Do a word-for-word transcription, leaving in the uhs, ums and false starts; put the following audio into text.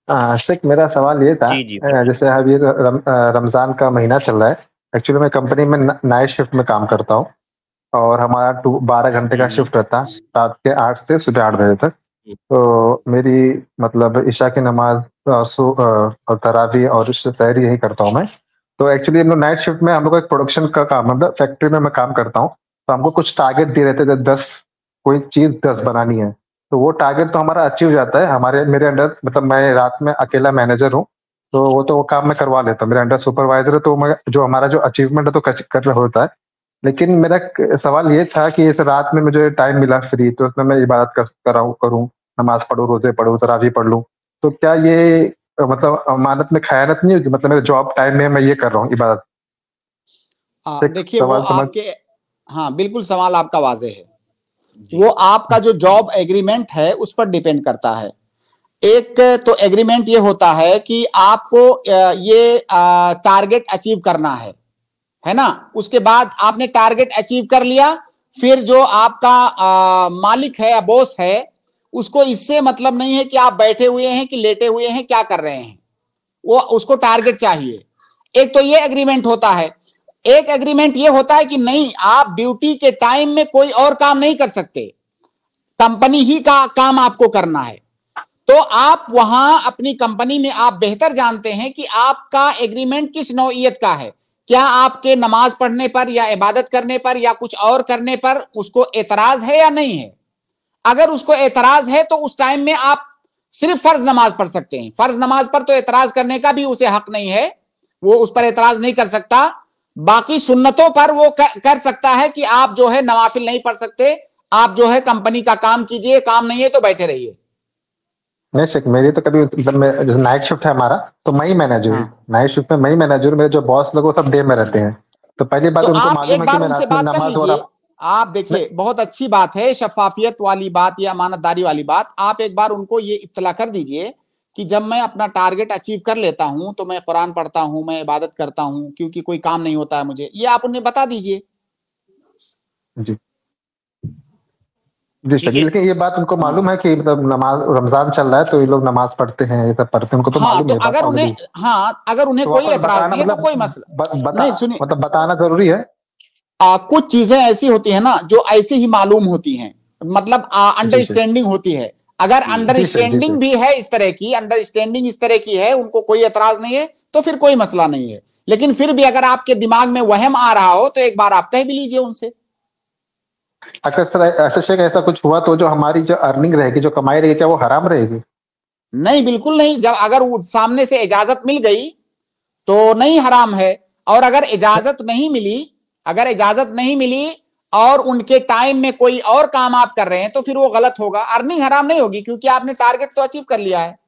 हाँ, शेख मेरा सवाल ये था जी, जी, अ, बताइए। जैसे अभी र रम अ, रमज़ान का महीना चल रहा है। एक्चुअली मैं कंपनी में न नाइट शिफ्ट में काम करता हूँ और हमारा टू बारह घंटे हुँ, का हुँ। शिफ्ट रहता है, रात के आठ से सुबह आठ बजे तक। हुँ। तो मेरी मतलब इशा की नमाज़ अ, सु अ, और तरावी और श सहरी यही करता हूँ मैं। तो एक्चुअली हम लोग नाइट शिफ्ट में हम लोग का एक प्रोडक्शन का काम मतलब फैक्ट्री में मैं काम करता हूँ, तो हमको कुछ टारगेट दिए रहते थे दस कोई चीज़ दस बनानी है। तो वो टारगेट तो हमारा अचीव हो जाता है, हमारे मेरे अंडर मतलब मैं रात में अकेला मैनेजर हूँ, तो वो तो वो काम मैं करवा लेता हूँ। मेरे अंडर सुपरवाइज़र है तो मैं जो हमारा जो अचीवमेंट है तो कच कर होता है। लेकिन मेरा क सवाल ये था कि इस रात में मुझे टाइम मिला फ्री तो उसमें मैं इबादत कर कराऊँ करूँ, नमाज़ पढ़ूँ, रोज़े पढ़ूँ, तरावी पढ़ लूँ। तो क्या ये अ, मतलब अमानत में ख़यानत नहीं होगी? मतलब मेरे जॉब टाइम में मैं ये कर रहा हूँ इबादत। अ, एक देखिए वो सवाल समझ आपके हाँ, बिल्कुल सवाल आपका वाज़ेह है। जी। वो आपका जो जॉब एग्रीमेंट है उस पर डिपेंड करता है। एक तो एग्रीमेंट ये होता है कि आपको अ, ये अ, टारगेट अचीव करना है, है ना? उसके बाद आपने टारगेट अचीव कर लिया, फिर जो आपका अ, मालिक है या बॉस है, उसको इससे मतलब नहीं है कि आप बैठे हुए हैं कि लेटे हुए हैं, क्या कर रहे हैं। वो उसको टारगेट चाहिए। एक तो ये एग्रीमेंट होता है। एक एग्रीमेंट ये होता है कि नहीं, आप ड्यूटी के टाइम में कोई और काम नहीं कर सकते। कंपनी ही का काम आपको करना है। तो आप वहां अपनी कंपनी में आप बेहतर जानते हैं कि आपका एग्रीमेंट किस नौइयत का है। क्या आपके नमाज पढ़ने पर या इबादत करने पर या कुछ और करने पर उसको एतराज है या नहीं है। अगर उसको एतराज है तो उस टाइम में आप सिर्फ फर्ज नमाज पढ़ सकते हैं। फर्ज नमाज पर तो एतराज करने का भी उसे हक नहीं है, वो उस पर एतराज नहीं कर सकता। बाकी सुन्नतों पर वो कर, कर सकता है कि आप जो है नवाफिल नहीं पढ़ सकते, आप जो है कंपनी का काम कीजिए, काम नहीं है तो बैठे रहिए। नहीं शेख मेरी तो कभी मतलब मैं जैसे नाइट शिफ्ट है हमारा, तो मैं ही मैनेजर हूँ। हाँ, नाइट शिफ्ट में मैं ही मैनेजर हूँ, मेरे जो बॉस लोग वो सब डे में रहते हैं। तो पहली तो बात उनको आप मालूम एक है कि बार मैं उनसे रात में बात कर नमाज़ लीजिए। वग़ैरह आप नहीं देखिए बहुत अच्छी बात है, शफाफियत वाली बात या अमानतदारी वाली बात। आप एक बार उनको ये इत्तला कर दीजिए कि जब मैं अपना टारगेट अचीव कर लेता हूं तो मैं कुरान पढ़ता हूं, मैं इबादत करता हूं, क्योंकि कोई काम नहीं होता है मुझे। ये आप उन्हें बता दीजिए। जी। जी ठीक शेख, है। लेकिन ये बात उनको हाँ मालूम है कि मतलब नमाज़ रमज़ान चल रहा है तो ये लोग नमाज़ पढ़ते हैं, ये सब पढ़ते हैं, उनको तो हाँ, मालूम तो है ये बात अगर उन्हें ऑलरेडी। हाँ अगर उन्हें तो कोई वापस एतराज बताना नहीं है तो मतलब कोई मसला ब बता नहीं। सुनिए, मतलब बताना ज़रूरी है? आ, कुछ चीजें ऐसी होती है ना जो ऐसी ही मालूम होती हैं, मतलब जी शेख। अंडरस्टैंडिंग होती है। अगर जी। जी शेख, जी अंडरस्टैंडिंग शेख। भी है, इस तरह की अंडरस्टैंडिंग इस तरह की है, उनको कोई एतराज नहीं है तो फिर कोई मसला नहीं है। लेकिन फिर भी अगर आपके दिमाग में वहम आ रहा हो तो एक बार आप कह भी लीजिए उनसे। अच्छा सर ऐसा शेख ऐसा कुछ हुआ तो जो हमारी जो अर्निंग रहेगी, जो कमाई रहेगी, क्या वो हराम रहेगी? नहीं, बिल्कुल नहीं। जब अगर वो सामने से इजाजत मिल गई तो नहीं हराम है। और अगर इजाजत नहीं मिली, अगर इजाजत नहीं मिली और उनके टाइम में कोई और काम आप कर रहे हैं तो फिर वो गलत होगा। अर्निंग हराम नहीं होगी क्योंकि आपने टारगेट तो अचीव कर लिया है।